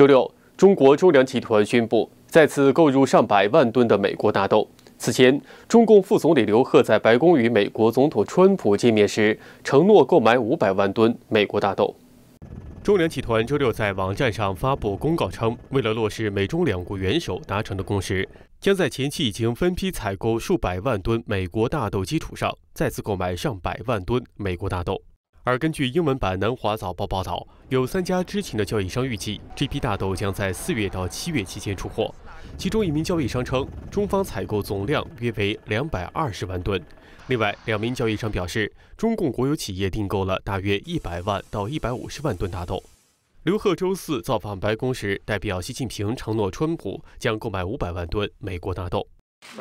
周六，中国中粮集团宣布再次购入上百万吨的美国大豆。此前，中共副总理刘鹤在白宫与美国总统川普见面时，承诺购买500万吨美国大豆。中粮集团周六在网站上发布公告称，为了落实美中两国元首达成的共识，将在前期已经分批采购数百万吨美国大豆基础上，再次购买上百万吨美国大豆。而根据英文版《南华早报》报道，有3家知情的交易商预计，这批大豆将在4月到7月期间出货。其中一名交易商称，中方采购总量约为220万吨。另外，2名交易商表示，中共国有企业订购了大约100万到150万吨大豆。刘鹤周四造访白宫时，代表习近平承诺川普将购买500万吨美国大豆。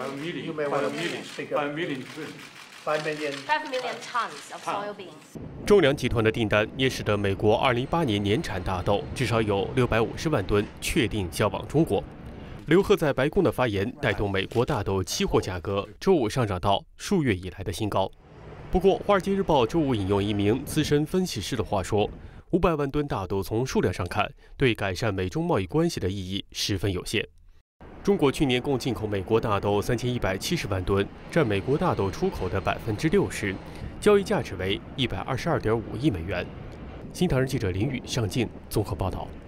5 million tons of soybeans. 中粮集团的订单也使得美国2018年年产大豆至少有650万吨确定销往中国。刘鹤在白宫的发言带动美国大豆期货价格周五上涨到数月以来的新高。不过，《华尔街日报》周五引用一名资深分析师的话说，500万吨大豆从数量上看，对改善美中贸易关系的意义十分有限。中国去年共进口美国大豆3170万吨，占美国大豆出口的60%，交易价值为122.5亿美元。新唐人记者林宇、尚静综合报道。